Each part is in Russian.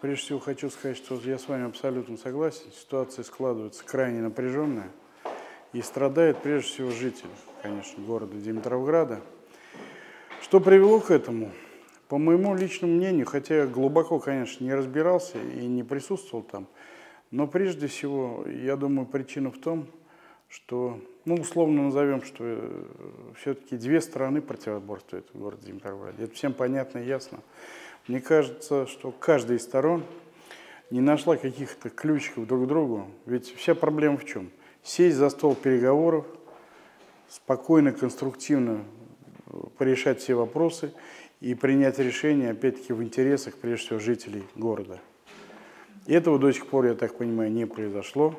Прежде всего хочу сказать, что я с вами абсолютно согласен. Ситуация складывается крайне напряженная. И страдает прежде всего житель, конечно, города Димитровграда. Что привело к этому? По моему личному мнению, хотя я глубоко, конечно, не разбирался и не присутствовал там, но прежде всего, я думаю, причина в том, что, условно назовем, что все-таки две стороны противоборствуют в городе Димитровграде. Это всем понятно и ясно. Мне кажется, что каждая из сторон не нашла каких-то ключиков друг к другу. Ведь вся проблема в чем? Сесть за стол переговоров, спокойно, конструктивно порешать все вопросы и принять решение, опять-таки, в интересах, прежде всего, жителей города. И этого до сих пор, я так понимаю, не произошло.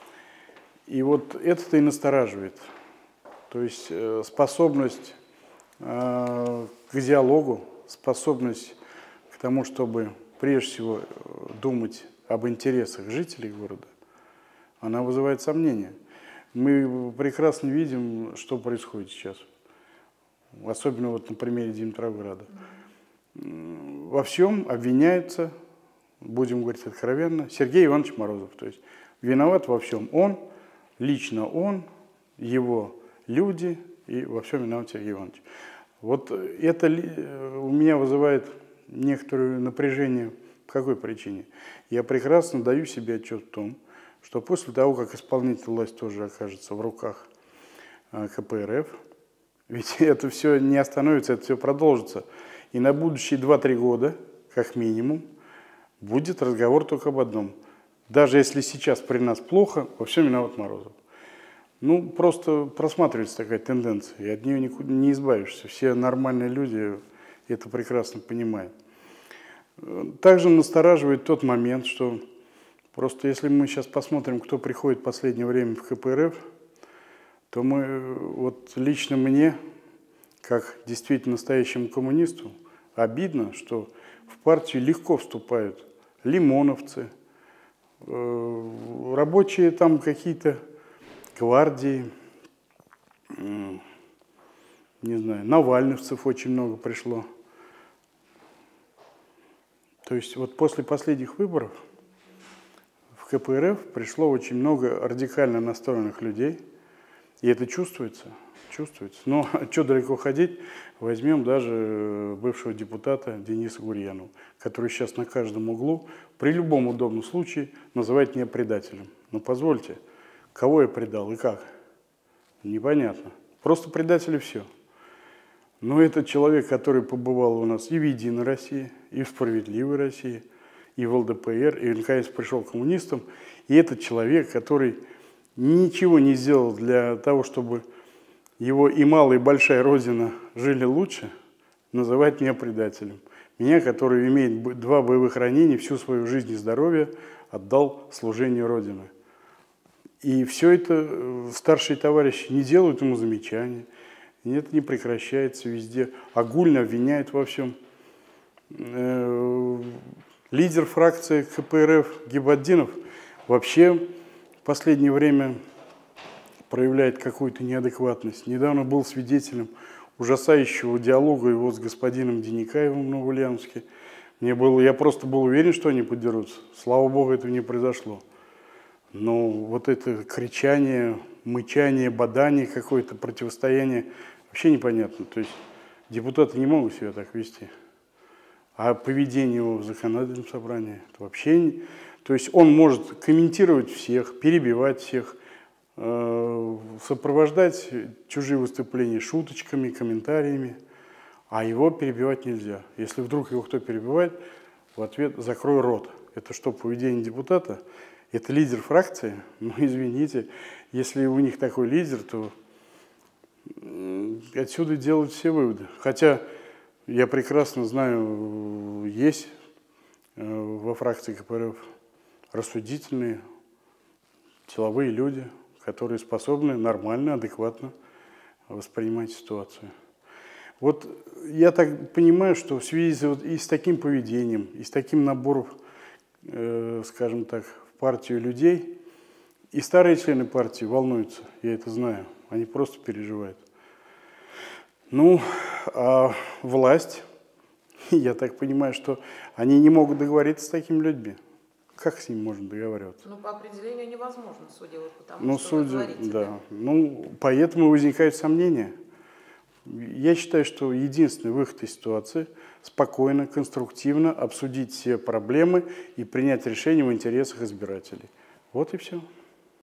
И вот это-то и настораживает. То есть способность к диалогу, способность к тому, чтобы прежде всего думать об интересах жителей города, она вызывает сомнения. Мы прекрасно видим, что происходит сейчас. Особенно вот на примере Димитровграда. Во всем обвиняется, будем говорить откровенно, Сергей Иванович Морозов. То есть виноват во всем он, лично он, его люди, и во всем виноват Сергей Иванович. Вот это у меня вызывает некоторое напряжение. По какой причине? Я прекрасно даю себе отчет в том, что после того, как исполнительная власть тоже окажется в руках КПРФ, ведь это все не остановится, это все продолжится. И на будущие 2-3 года, как минимум, будет разговор только об одном. Даже если сейчас при нас плохо, во всем виноват Морозов. Просто просматривается такая тенденция, и от нее никуда не избавишься. Все нормальные люди это прекрасно понимают. Также настораживает тот момент, что просто если мы сейчас посмотрим, кто приходит в последнее время в КПРФ, то вот лично мне, как действительно настоящему коммунисту, обидно, что в партию легко вступают лимоновцы, рабочие там какие-то гвардии, не знаю, навальновцев очень много пришло. То есть вот после последних выборов в КПРФ пришло очень много радикально настроенных людей, и это чувствуется, чувствуется. Но что далеко ходить, возьмем даже бывшего депутата Дениса Гурьянова, который сейчас на каждом углу, при любом удобном случае, называет меня предателем. Позвольте, кого я предал и как? Непонятно. Просто предатель и все. Но это человек, который побывал у нас и в «Единой России», и в «Справедливой России», и в ЛДПР, и наконец пришел к коммунистам. И этот человек, который ничего не сделал для того, чтобы его и малая, и большая родина жили лучше, называть меня предателем. Меня, который имеет 2 боевых ранения, всю свою жизнь и здоровье отдал служению Родины. И все это старшие товарищи не делают ему замечания. И это не прекращается везде. Огульно обвиняют во всем. Лидер фракции КПРФ Гибаддинов вообще в последнее время проявляет какую-то неадекватность. Недавно был свидетелем ужасающего диалога его с господином Деникаевым в Новоульяновске. Я просто был уверен, что они подерутся. Слава богу, этого не произошло. Но вот это кричание, мычание, бадание какое-то, противостояние, вообще непонятно. То есть депутаты не могут себя так вести. А поведение его в законодательном собрании, это вообще... То есть он может комментировать всех, перебивать всех, сопровождать чужие выступления шуточками, комментариями, а его перебивать нельзя. Если вдруг его кто перебивает, в ответ «закрой рот». Это что, поведение депутата? Это лидер фракции? Извините, если у них такой лидер, то отсюда делают все выводы. Хотя я прекрасно знаю, есть во фракции КПРФ рассудительные, деловые люди, которые способны нормально, адекватно воспринимать ситуацию. Вот я так понимаю, что в связи и с таким поведением, и с таким набором, скажем так, в партию людей, и старые члены партии волнуются, я это знаю, они просто переживают. А власть Я так понимаю, что они не могут договориться с такими людьми. Как с ними можно договариваться? Ну, по определению невозможно, судя вот по тому, Ну, что вы судя, говорите. да. Ну, поэтому возникают сомнения. Я считаю, что единственный выход из ситуации – спокойно, конструктивно обсудить все проблемы и принять решение в интересах избирателей. Вот и все.